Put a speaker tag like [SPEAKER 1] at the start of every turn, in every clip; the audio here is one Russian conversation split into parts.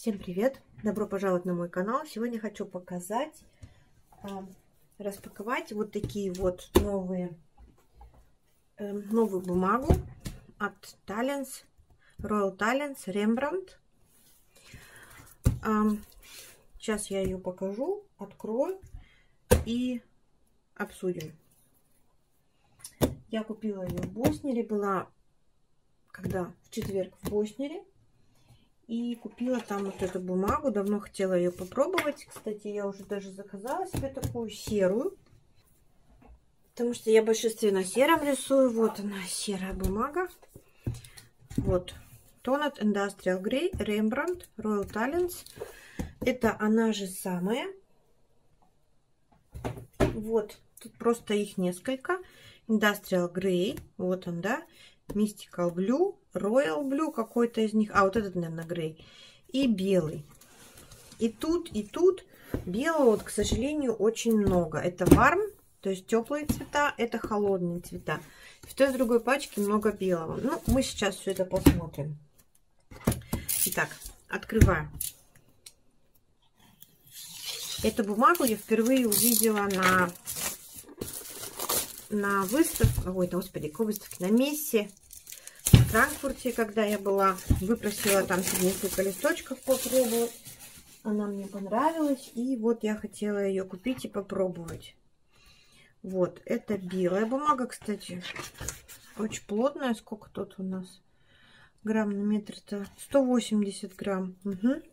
[SPEAKER 1] Всем привет! Добро пожаловать на мой канал. Сегодня хочу показать, распаковать вот такие вот новую бумагу от Talens, Royal Talens Rembrandt. Сейчас я ее покажу, открою и обсудим. Я купила ее в Боснере, была в четверг в Боснере. И купила там вот эту бумагу. Давно хотела ее попробовать. Кстати, я уже даже заказала себе такую серую. Потому что я в большинстве на сером рисую. Вот она, серая бумага. Вот. Toned Industrial Grey Rembrandt Royal Talens. Это она же самая. Вот. Тут просто их несколько. Industrial Grey. Вот он, да. Mystical Blue, Royal Blue, какой-то из них. А, вот этот, наверное, Грей. И белый. И тут белого, вот, к сожалению, очень много. Это warm, то есть теплые цвета, это холодные цвета. В той и другой пачке много белого. Ну, мы сейчас все это посмотрим. Итак, открываю. Эту бумагу я впервые увидела на выставке, ой, господи, какой выставке, на мессе в Франкфурте, когда я была, выпросила там несколько листочков попробовать, она мне понравилась, и вот я хотела ее купить и попробовать. Вот, это белая бумага, кстати, очень плотная, сколько тут у нас грамм на метр-то, 180 грамм, угу.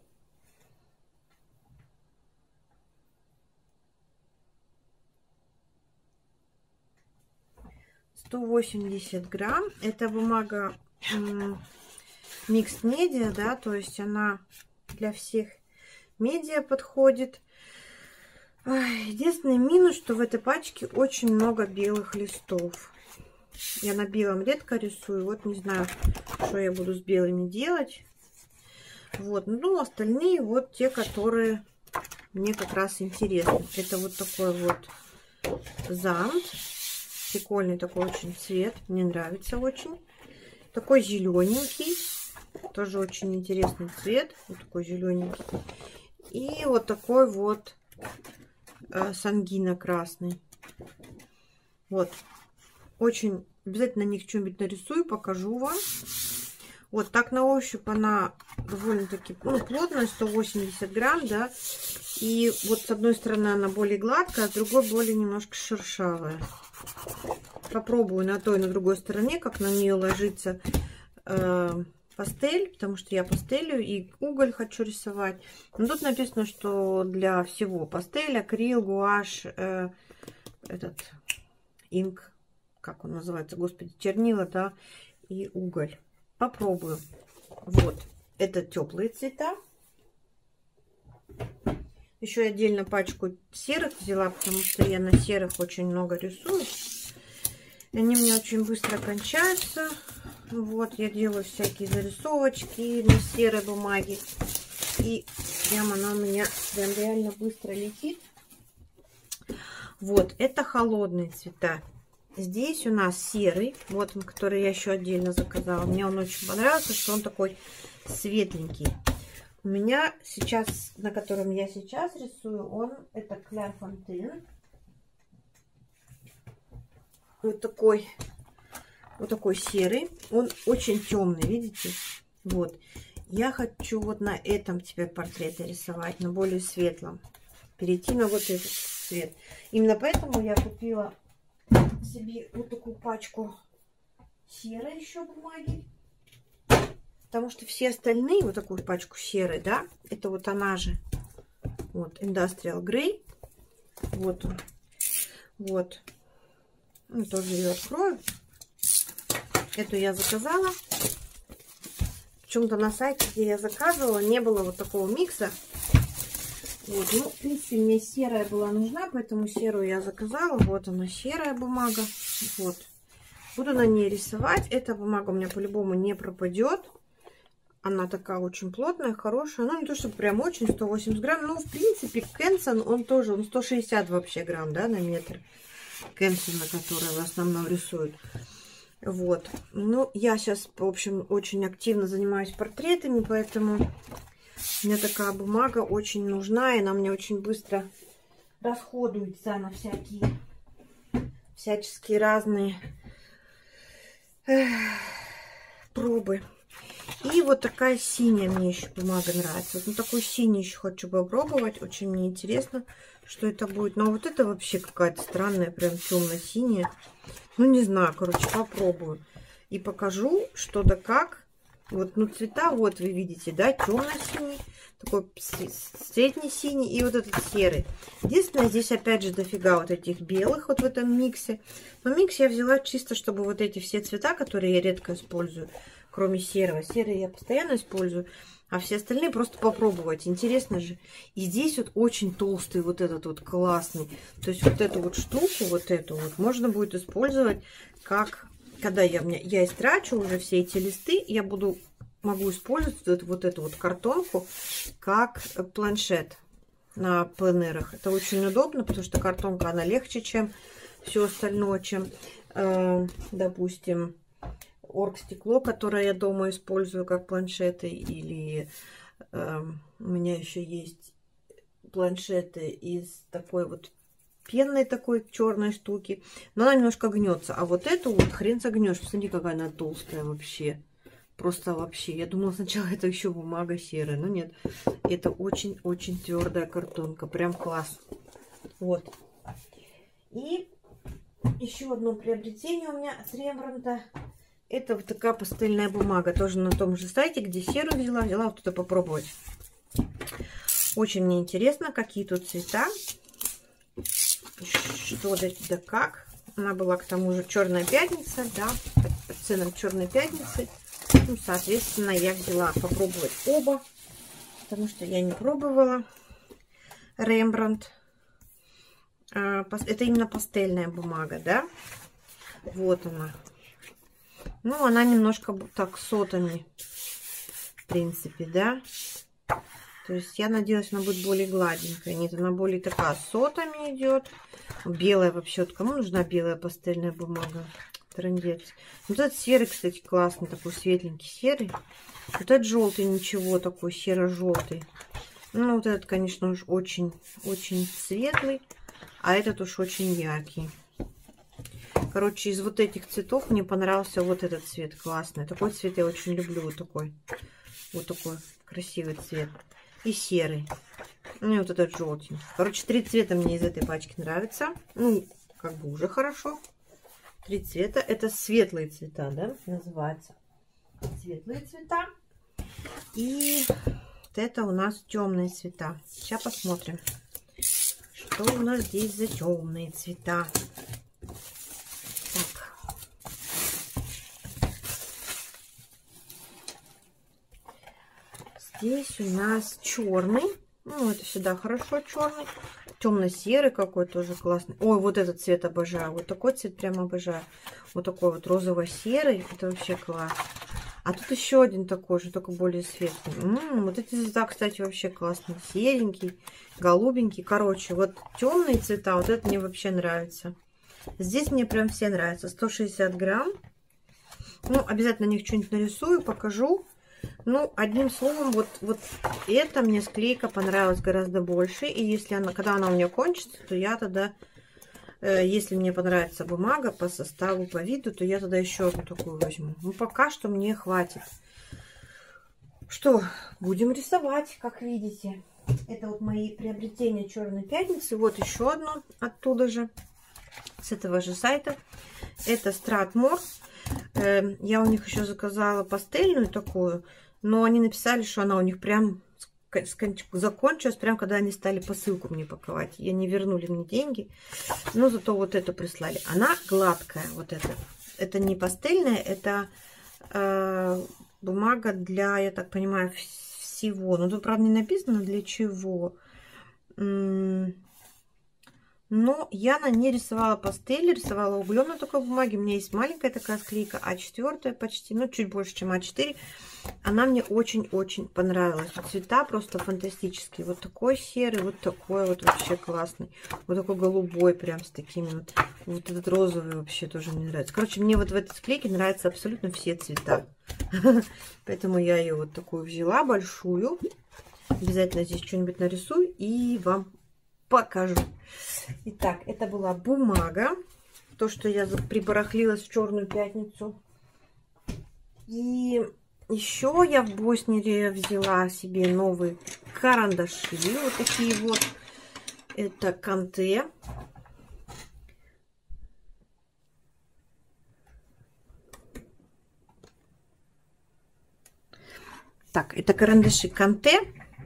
[SPEAKER 1] 180 грамм. Это бумага Mixed Media, да, то есть она для всех медиа подходит. Единственный минус, что в этой пачке очень много белых листов. Я на белом редко рисую, вот не знаю, что я буду с белыми делать. Вот, ну, остальные вот те, которые мне как раз интересны. Это вот такой вот зант. Прикольный такой очень цвет, мне нравится очень. Такой зелененький, тоже очень интересный цвет, вот такой зелененький. И вот такой вот сангина красный. Вот, очень обязательно на них что-нибудь нарисую, покажу вам. Вот так на ощупь она довольно-таки плотная, 180 грамм, да. И вот с одной стороны она более гладкая, а с другой более немножко шершавая. Попробую на той и на другой стороне, как на нее ложится пастель, потому что я пастелью и уголь хочу рисовать. Но тут написано, что для всего: пастель, акрил, гуашь, этот инк, как он называется, господи, чернила, да, и уголь. Попробую. Вот, это теплые цвета. Еще отдельно пачку серых взяла, потому что я на серых очень много рисую. Они у меня очень быстро кончаются. Вот, я делаю всякие зарисовочки на серой бумаге. И прям она у меня прям реально быстро летит. Вот, это холодные цвета. Здесь у нас серый, вот он, который я еще отдельно заказала. Мне он очень понравился, что он такой светленький. У меня сейчас, на котором я сейчас рисую, это Clairefontaine. Вот такой серый. Он очень темный, видите? Вот. Я хочу вот на этом теперь портрет рисовать, на более светлом. Перейти на вот этот цвет. Именно поэтому я купила себе вот такую пачку серой еще бумаги. Потому что все остальные, вот такую пачку серой, да, это вот она же, вот, Industrial Grey. Вот он. Вот. Ну, тоже ее открою. Эту я заказала. Почему-то на сайте, где я заказывала, не было вот такого микса. Вот, ну, в принципе, мне серая была нужна, поэтому серую я заказала. Вот она, серая бумага. Вот. Буду на ней рисовать. Эта бумага у меня по-любому не пропадет. Она такая очень плотная, хорошая. Ну, не то, чтобы прям очень, 180 грамм. Ну, в принципе, Canson, он 160 вообще грамм, да, на метр. Canson, на который в основном рисуют. Вот. Ну, я сейчас, в общем, очень активно занимаюсь портретами, поэтому Мне такая бумага очень нужна, и она мне очень быстро расходуется на всяческие разные пробы. И вот такая синяя мне еще бумага нравится. Вот такую синюю еще хочу попробовать. Очень мне интересно, что это будет. Но вот это вообще какая-то странная, прям темно-синяя. Ну, не знаю, короче, попробую. И покажу, что да как. Вот, ну, цвета, вот вы видите, да, темно-синий, такой средний-синий и вот этот серый. Единственное, здесь опять же дофига вот этих белых вот в этом миксе. Но микс я взяла чисто, чтобы вот эти все цвета, которые я редко использую, кроме серого. Серый я постоянно использую, а все остальные просто попробовать. Интересно же. И здесь вот очень толстый вот этот вот классный. То есть вот эту вот штуку, вот эту вот, можно будет использовать как... Когда я истрачу уже все эти листы, я могу использовать вот эту вот картонку как планшет на пленерах. Это очень удобно, потому что картонка, она легче, чем все остальное, чем, допустим, оргстекло, которое я дома использую как планшеты, или у меня еще есть планшеты из такой вот пенной такой черной штуки, но она немножко гнется. А вот эту вот хрен загнешь. Посмотри, какая она толстая вообще. Просто вообще. Я думала сначала это еще бумага серая, но нет. Это очень-очень твердая картонка. Прям класс. Вот. И еще одно приобретение у меня от Рембрандта. Это вот такая пастельная бумага. Тоже на том же сайте, где серую взяла. Взяла вот это попробовать. Очень мне интересно, какие тут цвета. Что да как. Она была к тому же Черная пятница, да, по ценам Черной пятницы. Ну, соответственно, я взяла попробовать оба, потому что я не пробовала Рембрандт. Это именно пастельная бумага, да. Вот она. Ну, она немножко так сотами, в принципе, да. То есть я надеялась, она будет более гладенькая. Нет, она более такая сотами идет. Белая вообще. Вот кому нужна белая пастельная бумага? Трындец. Вот этот серый, кстати, классный. Такой светленький серый. Вот этот желтый ничего, такой серо-желтый. Ну, вот этот, конечно, уж очень светлый. А этот уж очень яркий. Короче, из вот этих цветов мне понравился вот этот цвет классный. Такой цвет я очень люблю. Вот такой красивый цвет. И серый. Ну и вот этот желтенький. Короче, 3 цвета мне из этой пачки нравятся. Ну, как бы уже хорошо. 3 цвета. Это светлые цвета, да, называется. Светлые цвета. И вот это у нас темные цвета. Сейчас посмотрим, что у нас здесь за темные цвета. Так. Здесь у нас черный. Ну, это всегда хорошо, черный. Темно-серый какой тоже классный. Ой, вот этот цвет обожаю. Вот такой цвет прям обожаю. Вот такой вот розово-серый. Это вообще класс. А тут еще один такой же, только более светлый. Вот эти цвета, кстати, вообще классные. Серенький, голубенький. Короче, вот темные цвета, вот это мне вообще нравится. Здесь мне прям все нравятся. 160 грамм. Ну, обязательно на них что-нибудь нарисую, покажу. Ну, одним словом, вот эта мне склейка понравилась гораздо больше. И если когда она у меня кончится, то я тогда, если мне понравится бумага по составу, по виду, то я тогда еще одну такую возьму. Ну, пока что мне хватит. Что, будем рисовать, как видите. Это вот мои приобретения Черной пятницы. Вот еще одно оттуда же, с этого же сайта. Это Strathmore. Я у них еще заказала пастельную такую, но они написали, что она у них прям закончилась, прям когда они стали посылку мне паковать. И они вернули мне деньги, но зато вот эту прислали. Она гладкая, вот эта. Это не пастельная, это бумага для, я так понимаю, всего. Но тут, правда, не написано для чего. Но я на ней рисовала пастель, рисовала углем на такой бумаге. У меня есть маленькая такая склейка А4 почти, ну чуть больше, чем А4. Она мне очень-очень понравилась. Цвета просто фантастические. Вот такой серый, вот такой вот вообще классный. Вот такой голубой прям с такими вот. Вот этот розовый вообще тоже мне нравится. Короче, мне вот в этой склейке нравятся абсолютно все цвета. Поэтому я ее вот такую взяла, большую. Обязательно здесь что-нибудь нарисую и вам покажу. Итак, это была бумага. То, что я прибарахлилась в Черную пятницу. И еще я в Боснере взяла себе новые карандаши. Вот такие вот. Это Канте. Так, это карандаши Канте.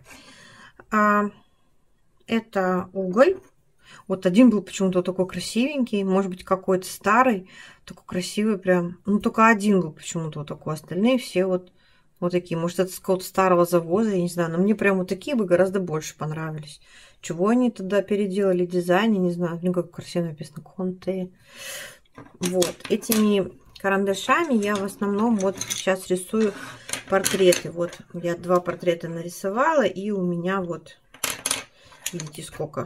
[SPEAKER 1] Это уголь. Вот один был почему-то такой красивенький. Может быть, какой-то старый. Такой красивый прям. Ну, только один был почему-то вот такой. Остальные все вот такие. Может, это с какого-то старого завоза, я не знаю. Но мне прям вот такие бы гораздо больше понравились. Чего они туда переделали дизайн, я не знаю. Ну, как красиво написано. Конте. Вот. Этими карандашами я в основном вот сейчас рисую портреты. Вот я 2 портрета нарисовала. И у меня вот, видите, сколько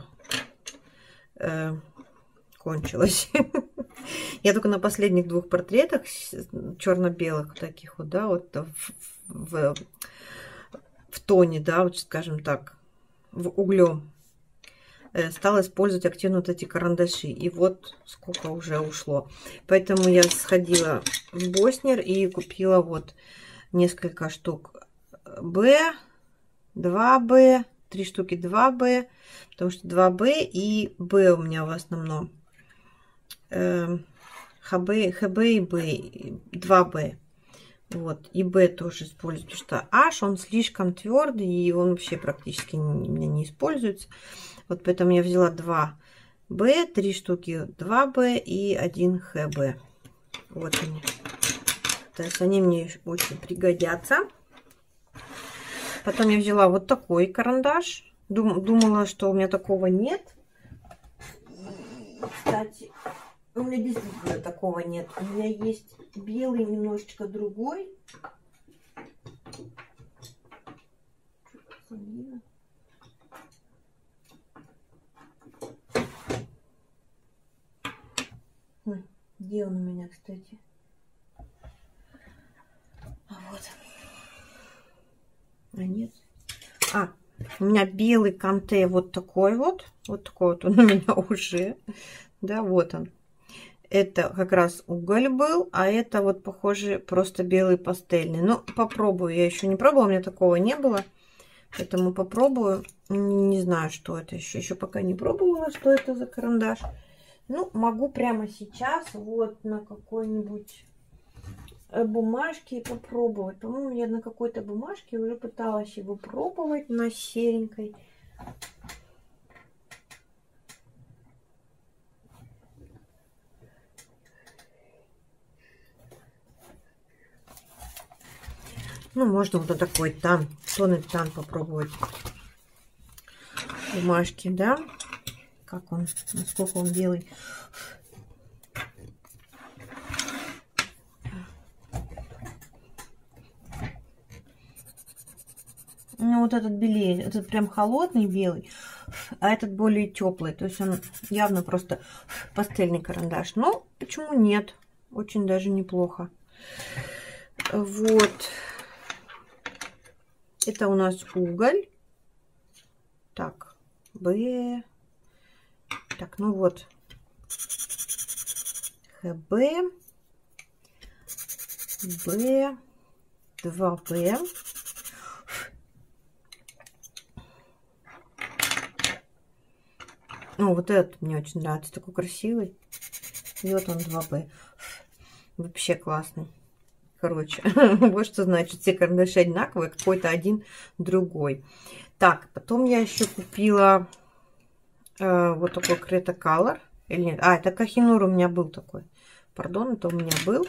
[SPEAKER 1] кончилось. Я только на последних 2 портретах черно-белых таких вот, да, вот в тоне, да, вот скажем так, в углем стала использовать активно вот эти карандаши. И вот сколько уже ушло. Поэтому я сходила в Боснер и купила вот несколько штук Б, 2Б, 3 штуки 2Б, потому что 2Б и Б у меня в основном. ХБ и Б, 2Б. Вот, и Б тоже использую, потому что H, он слишком твердый, и он вообще практически у меня не используется. Вот поэтому я взяла 2Б, 3 штуки 2Б и 1 ХБ. Вот они. То есть они мне очень пригодятся. Потом я взяла вот такой карандаш. Думала, что у меня такого нет. Кстати, у меня действительно такого нет. У меня есть белый, немножечко другой. Где он у меня, кстати? Вот. А нет. У меня белый Канте вот такой вот. Вот такой вот он у меня уже. Да, вот он. Это как раз уголь был, а это вот похоже просто белый пастельный. Ну, попробую. Я еще не пробовала, у меня такого не было. Поэтому попробую. Не знаю, что это еще. Еще пока не пробовала, что это за карандаш. Ну, могу прямо сейчас вот на какой-нибудь бумажке попробовать. По-моему, я на какой-то бумажке уже пыталась его пробовать на серенькой. Ну, можно вот на такой тон и тон попробовать бумажки, да? Как он, насколько он белый. Ну, вот этот белее, этот прям холодный белый, а этот более теплый. То есть он явно просто пастельный карандаш. Но почему нет? Очень даже неплохо. Вот. Это у нас уголь. Так, Б. Так, ну вот. ХБ. Б. 2Б. Ну, вот этот мне очень нравится. Такой красивый. И вот он 2Б. Вообще классный. Короче, вот что значит. Все карандаши одинаковые, какой-то один другой. Так, потом я еще купила вот такой Крета Color. Или нет? Это Кохинур у меня был такой. Пардон, это у меня был.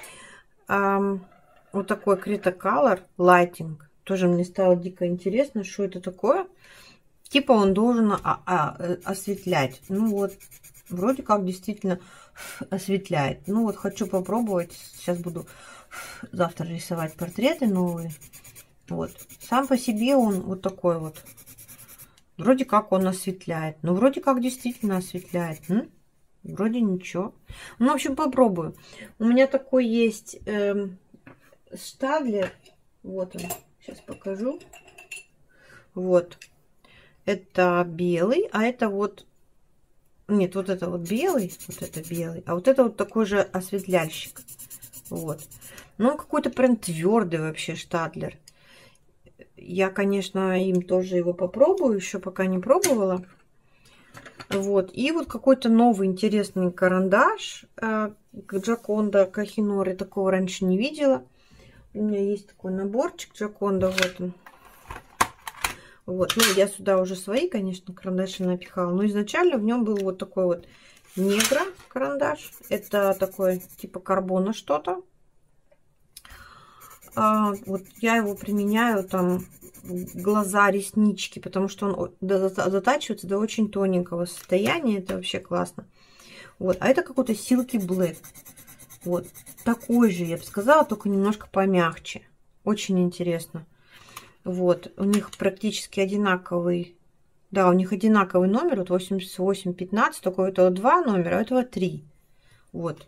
[SPEAKER 1] Вот такой Крета Color Lighting. Тоже мне стало дико интересно, что это такое. Типа он должен осветлять. Ну вот, вроде как действительно осветляет. Ну вот, хочу попробовать. Сейчас буду завтра рисовать портреты новые. Вот. Сам по себе он вот такой вот. Вроде как он осветляет. Ну, вроде как действительно осветляет. Вроде ничего. Ну, в общем, попробую. У меня такой есть Штадлер. Вот он. Сейчас покажу. Вот. Это белый, а это вот... Нет, вот это вот белый, вот это белый, а вот это вот такой же осветляльщик. Вот. Ну, он какой-то прям твердый вообще Штадлер. Я, конечно, им тоже его попробую, еще пока не пробовала. Вот. И вот какой-то новый интересный карандаш Джоконда Кохинори. Такого раньше не видела. У меня есть такой наборчик Джоконда. Вот он. Вот. Ну, я сюда уже свои, конечно, карандаши напихала. Но изначально в нем был вот такой вот негро карандаш. Это такой типа карбона что-то. Вот я его применяю там глаза, реснички, потому что он затачивается до очень тоненького состояния. Это вообще классно. Вот. А это какой-то Silky Black. Вот. Такой же, я бы сказала, только немножко помягче. Очень интересно. Вот. У них практически одинаковый. Да, у них одинаковый номер. Вот 8815. Только у этого 2 номера, а у этого 3. Вот.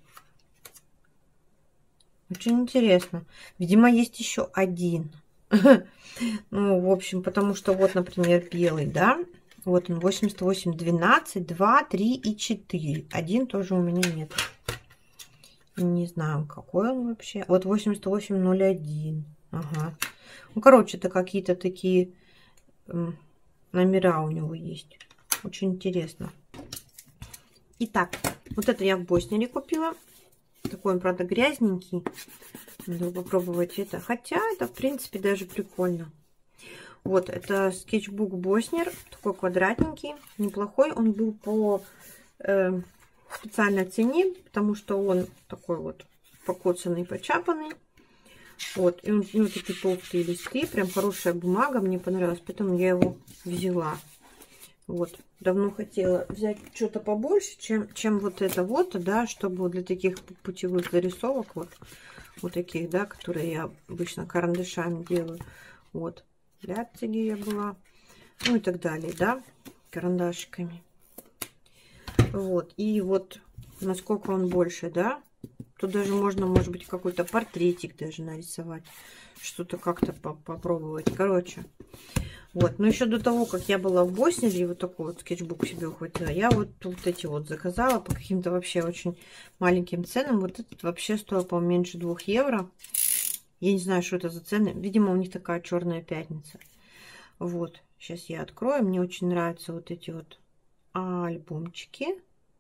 [SPEAKER 1] Очень интересно. Видимо, есть еще один. Ну, в общем, потому что вот, например, белый, да? Вот он, 88, 12, 2, 3 и 4. Один тоже у меня нет. Не знаю, какой он вообще. Вот 8801. Ага. Ну, короче, это какие-то такие номера у него есть. Очень интересно. Итак, вот это я в Боснере купила. Такой он, правда, грязненький. Надо попробовать это. Хотя это, в принципе, даже прикольно. Вот, это скетчбук Боснер. Такой квадратненький. Неплохой. Он был по специальной цене, потому что он такой вот покоцанный, почапанный. Вот, и у него такие толстые листы. Прям хорошая бумага. Мне понравилось. Поэтому я его взяла. Вот. Давно хотела взять что-то побольше, чем вот это вот, да, чтобы для таких путевых зарисовок, вот таких, да, которые я обычно карандашами делаю. Вот. В Ляпциге я была. Ну и так далее, да, карандашиками. Вот. И вот насколько он больше, да. Тут даже можно, может быть, какой-то портретик даже нарисовать. Что-то как-то попробовать. Короче. Вот, но еще до того, как я была в Боснии, вот такой вот скетчбук себе ухватила, я вот эти вот заказала по каким-то вообще очень маленьким ценам. Вот этот вообще стоил, по-моему, меньше 2 евро. Я не знаю, что это за цены. Видимо, у них такая черная пятница. Вот, сейчас я открою. Мне очень нравятся вот эти вот альбомчики.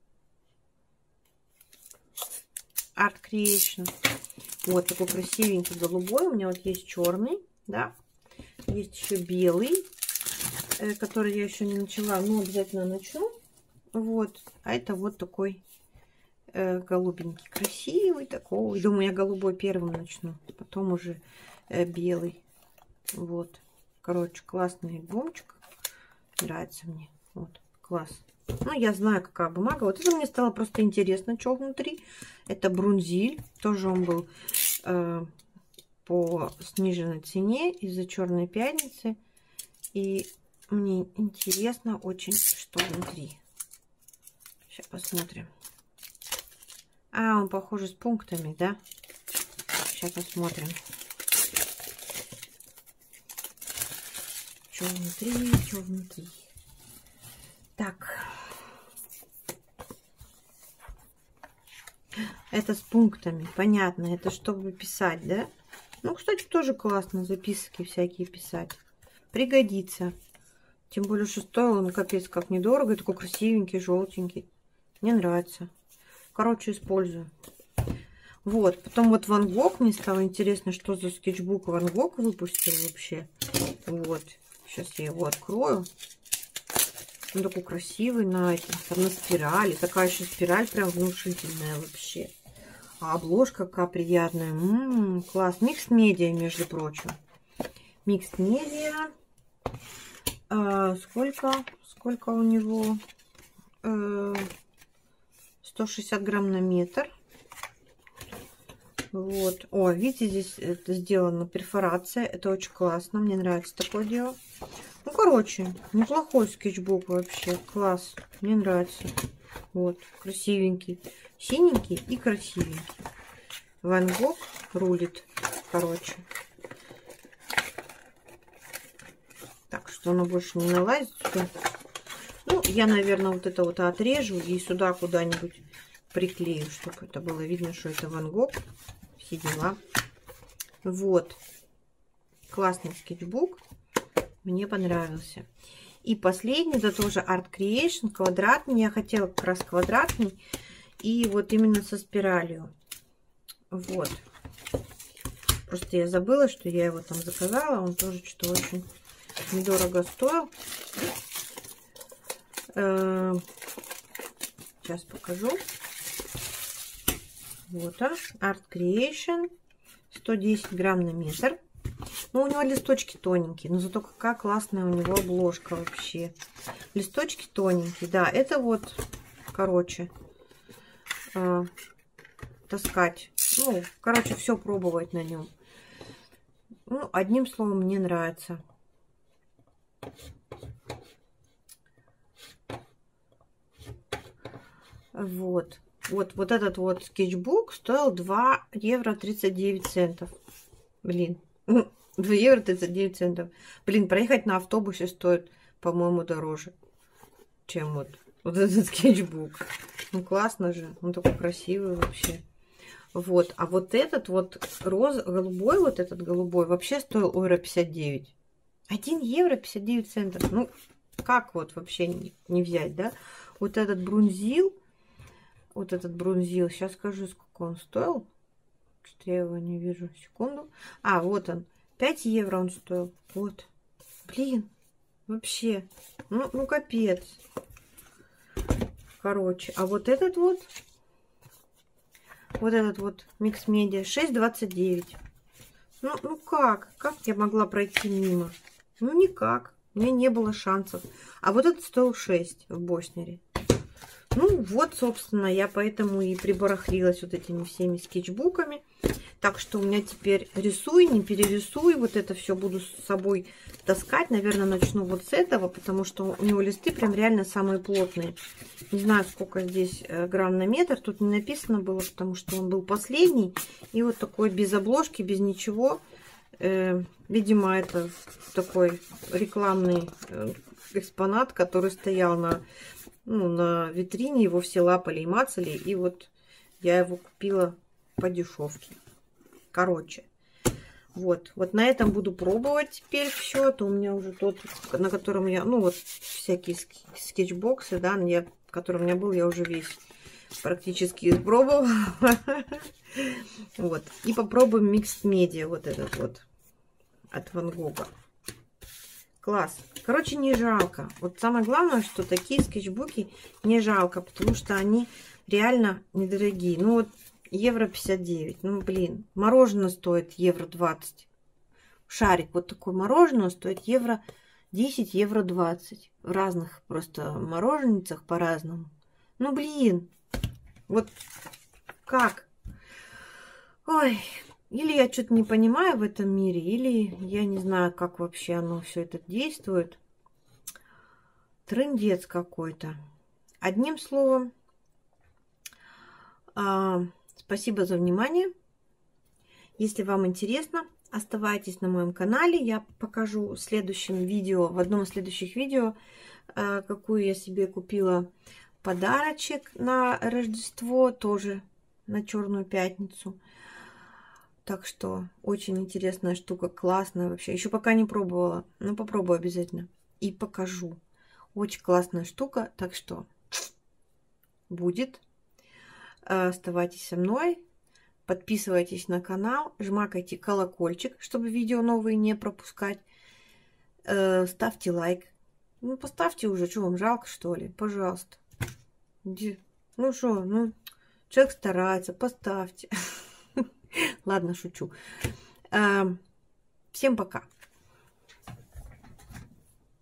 [SPEAKER 1] Art Creation. Вот такой красивенький голубой. У меня вот есть черный, да. Есть еще белый, который я еще не начала, но обязательно начну. Вот. А это вот такой голубенький, красивый такой. Думаю, я голубой первым начну, потом уже белый. Вот. Короче, классный альбомчик. Нравится мне. Вот. Класс. Ну, я знаю, какая бумага. Вот это мне стало просто интересно, что внутри. Это Брунзиль. Тоже он был... по сниженной цене из-за черной пятницы. И мне интересно очень, что внутри. Сейчас посмотрим. Он похоже с пунктами, да? Сейчас посмотрим. Что внутри, что внутри. Так. Это с пунктами, понятно. Это чтобы писать, да? Ну, кстати, тоже классно записки всякие писать. Пригодится. Тем более, что стоил он капец как недорого. И такой красивенький, желтенький. Мне нравится. Короче, использую. Вот. Потом вот Ван Гог. Мне стало интересно, что за скетчбук Ван Гог выпустил вообще. Вот. Сейчас я его открою. Он такой красивый на спирали. Такая еще спираль прям внушительная вообще. А обложка какая приятная. Класс. Микс медиа, между прочим. Микс медиа. Сколько у него? 160 грамм на метр. Вот. О, видите, здесь это сделана перфорация. Это очень классно. Мне нравится такое дело. Ну, короче, неплохой скетчбук вообще. Класс. Мне нравится. Вот. Красивенький. Синенький и красивенький. Ван Гог рулит. Короче. Так что оно больше не налазит сюда. Ну, я, наверное, вот это вот отрежу и сюда куда-нибудь приклею, чтобы это было видно, что это Ван Гог. Все дела. Вот. Классный скетчбук. Мне понравился. И последний, это тоже Art Creation, квадратный. Я хотела как раз квадратный. И вот именно со спиралью. Вот. Просто я забыла, что я его там заказала. Он тоже что-то очень недорого стоил. Сейчас покажу. Вот он. Art Creation. 110 грамм на метр. Ну, у него листочки тоненькие. Но зато какая классная у него обложка вообще. Листочки тоненькие. Да, это вот, короче, таскать. Ну, короче, все пробовать на нем. Ну, одним словом, мне нравится. Вот. Вот этот вот скетчбук стоил 2 евро 39 центов. Блин. 2 евро 39 центов. Блин, проехать на автобусе стоит, по-моему, дороже, чем вот этот скетчбук. Ну, классно же. Он такой красивый вообще. Вот. А вот этот вот голубой, вот этот голубой, вообще стоил евро 59. 1 евро 59 центов. Ну, как вот вообще не взять, да? Вот этот брунзил. Вот этот брунзил. Сейчас скажу, сколько он стоил. Что-то я его не вижу. Секунду. А, вот он. 5 евро он стоил. Вот. Блин. Вообще. Ну капец. Короче. А вот этот вот. Вот этот вот Mix Media. 6,29. Ну как? Как я могла пройти мимо? Ну никак. У меня не было шансов. А вот этот стоил 6 в Боснере. Ну вот, собственно, я поэтому и прибарахлилась вот этими всеми скетчбуками. Так что у меня теперь рисуй, не перерисуй. Вот это все буду с собой таскать. Наверное, начну вот с этого, потому что у него листы прям реально самые плотные. Не знаю, сколько здесь грамм на метр. Тут не написано было, потому что он был последний. И вот такой без обложки, без ничего. Видимо, это такой рекламный экспонат, который стоял на витрине. Его все лапали и мацали. И вот я его купила по дешевке. Короче, вот на этом буду пробовать теперь все. То у меня уже тот, на котором я, вот всякие скетчбоксы, да, который у меня был, я уже весь практически испробовала. Вот. И попробуем Mixed Media, вот этот вот, от Ван Гога. Класс. Короче, не жалко. Вот самое главное, что такие скетчбуки не жалко, потому что они реально недорогие. Ну вот евро 59. Ну блин, мороженое стоит евро 20. Шарик вот такой мороженое стоит евро 10, евро 20. В разных просто мороженницах по-разному. Ну блин, вот как? Ой, или я что-то не понимаю в этом мире, или я не знаю, как вообще оно все это действует. Трындец какой-то. Одним словом, спасибо за внимание. Если вам интересно, оставайтесь на моем канале. Я покажу в следующем видео, в одном из следующих видео, какую я себе купила подарочек на Рождество, тоже на Черную пятницу. Так что очень интересная штука, классная вообще. Еще пока не пробовала, но попробую обязательно. И покажу. Очень классная штука, так что будет. Оставайтесь со мной. Подписывайтесь на канал, жмакайте колокольчик, чтобы видео новые не пропускать. Ставьте лайк. Ну, поставьте уже, что вам жалко, что ли? Пожалуйста. Ну что, человек старается, поставьте. Ладно, шучу. Всем пока.